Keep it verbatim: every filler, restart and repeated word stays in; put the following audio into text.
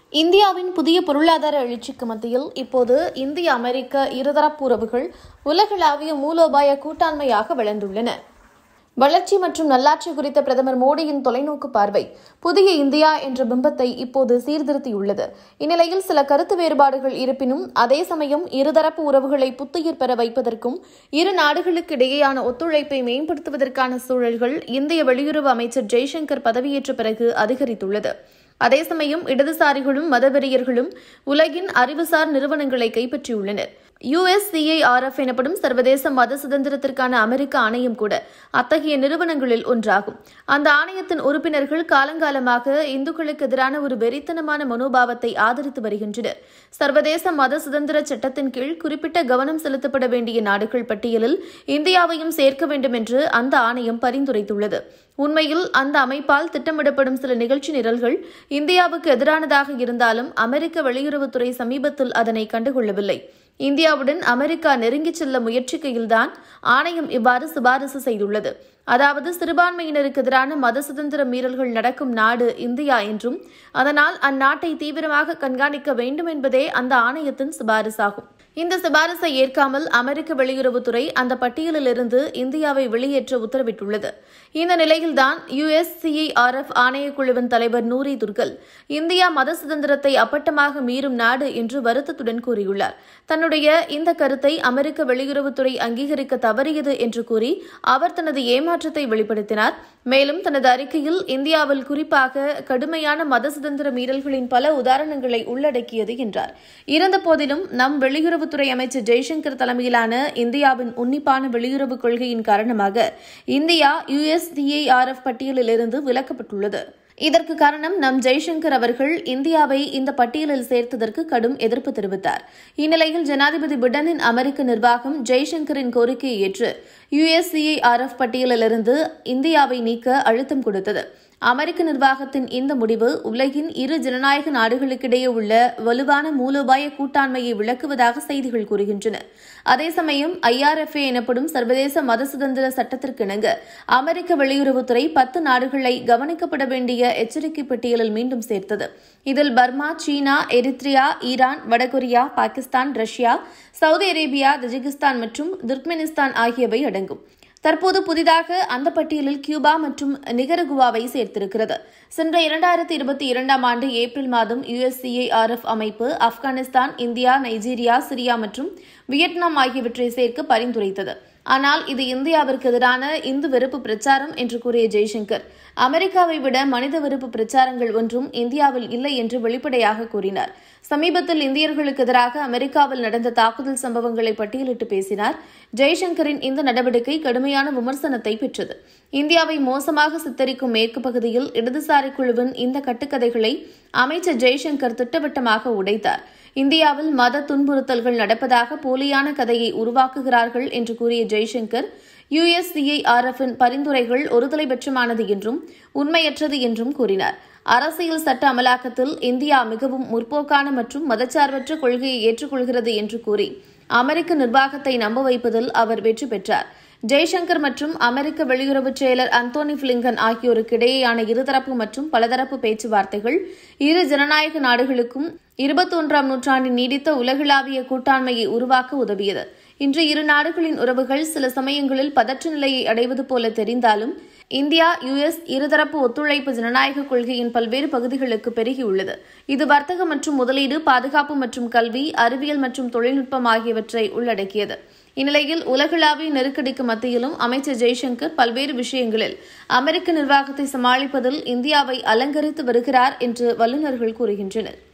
இந்தியாவின் புதிய பொருளாதார எழுச்சிக்கு மத்தியில் இப்போது இந்திய அமெரிக்க இருதரப்பு உறவுகள் உலகளாவிய மூலோபாய கூட்டாண்மையாக வளர்ந்துள்ளன. வளர்ச்சி மற்றும் நல்லாட்சி குறித்த பிரதமர் மோடியின் தொலைநோக்கு பார்வை புதிய இந்தியா என்ற பிம்பத்தை இப்போது சீர்திருத்தியுள்ளது. இந்நிலையில் சில கருத்து வேறுபாடுகள் இருப்பினும் அதே சமயம் இருதரப்பு உறவுகளை புத்துயிர் பெற வைப்பதற்கும் இரு நாடுகளுக்கு இடையேயான ஒத்துழைப்பை மேம்படுத்துவதற்கான சூழல்கள் இந்திய வெளியுறவு அமைச்சர் ஜெய்சங்கர் பதவியேற்ற பிறகு அதிகரித்துள்ளது. அதே சமயம் இடதுசாரிகளும் மதவெறியர்களும் உலகின் அறிவுசார் நிறுவனங்களை கைப்பற்றியுள்ளனர். U S C I R F எனப்படும் சர்வதேச மத சுதந்திரத்திற்கான அமெரிக்க ஆணையம் கூட அத்தகைய நிறுவனங்களில் ஒன்றாகும். அந்த ஆணையத்தின் உறுப்பினர்கள் காலங்காலமாக இந்துக்களுக்கு எதிரான ஒரு வெறித்தனமான மனோபாவத்தை ஆதரித்து வருகின்றனர். சர்வதேச மத சுதந்திர சட்டத்தின் கீழ் குறிப்பிட்ட கவனம் செலுத்தப்பட வேண்டிய நாடுகள் பட்டியலில் இந்தியாவையும் சேர்க்க வேண்டும் என்று அந்த ஆணையம் பரிந்துரைத்துள்ளது. உண்மையில் அந்த அமைப்பால் திட்டமிடப்படும் சில நிகழ்ச்சி நிரல்கள் இந்தியாவுக்கு எதிரானதாக இருந்தாலும் அமெரிக்க வெளியுறவுத்துறை சமீபத்தில் அதனை கண்டுகொள்ளவில்லை. இந்தியாவுடன் அமெரிக்கா நெருங்கிச் செல்ல முயற்சிக்கையில்தான் ஆணையம் இவ்வாறு சிபாரிசு செய்துள்ளது. அதாவது சிறுபான்மையினருக்கு எதிரான மத சுதந்திர மீறல்கள் நடக்கும் நாடு இந்தியா என்றும் அதனால் அந்நாட்டை தீவிரமாக கண்காணிக்க வேண்டும் என்பதே அந்த ஆணையத்தின் சிபாரிசாகும். இந்த சிபாரிசை ஏற்காமல் அமெரிக்க வெளியுறவுத்துறை அந்த பட்டியலிலிருந்து இந்தியாவை வெளியேற்ற உத்தரவிட்டுள்ளது. இந்த நிலையில்தான் U S C I R F ஆணையக்குழுவின் தலைவர் நூரி துர்கல் இந்தியா மத சுதந்திரத்தை அப்பட்டமாக மீறும் நாடு என்று வருத்தத்துடன் கூறியுள்ளார். தன்னுடைய இந்த கருத்தை அமெரிக்க வெளியுறவுத்துறை அங்கீகரிக்க தவறியது என்று கூறி அவர் தனது ஏமாற்றத்தை வெளிப்படுத்தினார். மேலும் தனது அறிக்கையில் இந்தியாவில் குறிப்பாக கடுமையான மத சுதந்திர மீறல்களின் பல உதாரணங்களை உள்ளடக்கியது என்றார். இருந்தபோதிலும் நம் வெளியுறவுத்துறை அமைச்சர் ஜெய்சங்கர் தலைமையிலான இந்தியாவின் உன்னிப்பான வெளியுறவு கொள்கையின் காரணமாக India U S C I R F பட்டியலில் இருந்து விலக்கப்பட்டுள்ளது. இதற்கு காரணம் நம் ஜெய்சங்கர் அவர்கள் இந்தியாவை இந்த பட்டியலில் சேர்த்ததற்கு கடும் எதிர்ப்பு தெரிவித்தார். இந்நிலையில் ஜனாதிபதி பிடனின் அமெரிக்க நிர்வாகம் ஜெய்சங்கரின் கோரிக்கையை ஏற்று U S C I R F பட்டியலிலிருந்து இந்தியாவை நீக்க அழுத்தம் கொடுத்தது. அமெரிக்க நிர்வாகத்தின் இந்த முடிவு உலகின் இரு ஜனநாயக நாடுகளுக்கிடையே உள்ள வலுவான மூலோபாய கூட்டாண்மையை விளக்குவதாக செய்திகள் கூறுகின்றன. அதே சமயம் ஐ ஆர் எஃப் ஏ எனப்படும் சர்வதேச மத சுதந்திர சட்டத்திற்கிணங்க அமெரிக்க வெளியுறவுத்துறை பத்து நாடுகளை கவனிக்கப்பட வேண்டிய எச்சரிக்கை பட்டியலில் மீண்டும் சேர்த்தது. இதில் பர்மா, சீனா, எரித்ரியா, ஈரான், வடகொரியா, Pakistan, Russia, Saudi Arabia, Tajikistan மற்றும் துர்க்மெனிஸ்தான் ஆகியவை அடங்கும். தற்போது புதிதாக அந்த பட்டியலில் கியூபா மற்றும் நிகரகுவாவை சேர்த்திருக்கிறது. சென்ற இரண்டாயிரத்தி இருபத்தி இரண்டாம் ஆண்டு ஏப்ரல் மாதம் U S C I R F அமைப்பு ஆப்கானிஸ்தான், இந்தியா, நைஜீரியா, சிரியா மற்றும் வியட்நாம் ஆகியவற்றை சேர்க்க பரிந்துரைத்தது. ஆனால் இது இந்தியாவிற்கு எதிரான இந்து வெறுப்பு பிரச்சாரம் என்று கூறிய ஜெய்சங்கர் அமெரிக்காவை விட மனித வெறுப்பு பிரச்சாரங்கள் ஒன்றும் இந்தியாவில் இல்லை என்று வெளிப்படையாக கூறினார். சமீபத்தில் இந்தியர்களுக்கு எதிராக அமெரிக்காவில் நடந்த தாக்குதல் சம்பவங்களை பட்டியலிட்டு பேசினார். ஜெய்சங்கரின் இந்த நடவடிக்கை கடுமையான விமர்சனத்தை பெற்றது. இந்தியாவை மோசமாக சித்தரிக்கும் மேற்கு பகுதியில் இடதுசாரி குழுவின் இந்த கட்டுக்கதைகளை அமைச்சர் ஜெய்சங்கர் திட்டவட்டமாக உடைத்தார். இந்தியாவில் மத துன்புறுத்தல்கள் நடப்பதாக போலியான கதையை உருவாக்குகிறார்கள் என்று கூறிய Jaishankar U S C I R F இன் பரிந்துரைகள் ஒருதலைபட்சமானது என்றும் உண்மையற்றது என்றும் கூறினார். அரசியல் சட்ட அமலாக்கத்தில் இந்தியா மிகவும் முற்போக்கான மற்றும் மதச்சார்பற்ற கொள்கையை ஏற்றுக்கொள்கிறது என்று கூறி அமெரிக்க நிர்வாகத்தை நம்ப வைப்பதில் அவர் வெற்றி பெற்றார். ஜெய்சங்கர் மற்றும் அமெரிக்க வெளியுறவு செயலர் அந்தோனி பிளிங்கன் ஆகியோருக்கு இடையேயான இருதரப்பு மற்றும் பலதரப்பு பேச்சுவார்த்தைகள் இரு ஜனநாயக நாடுகளுக்கும் இருபத்தொன்றாம் நூற்றாண்டின் நீடித்த உலகளாவிய கூட்டாண்மையை உருவாக்க உதவியது. இன்று இரு நாடுகளின் உறவுகள் சில சமயங்களில் பதற்ற நிலையை அடைவது போல தெரிந்தாலும் இந்தியா யூ எஸ் இருதரப்பு ஒத்துழைப்பு ஜனநாயக கொள்கையின் பல்வேறு பகுதிகளுக்கு பெருகியுள்ளது. இது வர்த்தகம் மற்றும் முதலீடு, பாதுகாப்பு மற்றும் கல்வி, அறிவியல் மற்றும் தொழில்நுட்பம் ஆகியவற்றை உள்ளடக்கியது. இந்நிலையில் உலகளாவிய நெருக்கடிக்கு மத்தியிலும் அமைச்சர் ஜெய்சங்கர் பல்வேறு விஷயங்களில் அமெரிக்க நிர்வாகத்தை சமாளிப்பதில் இந்தியாவை அலங்கரித்து வருகிறார் என்று வல்லுநர்கள் கூறுகின்றனர்.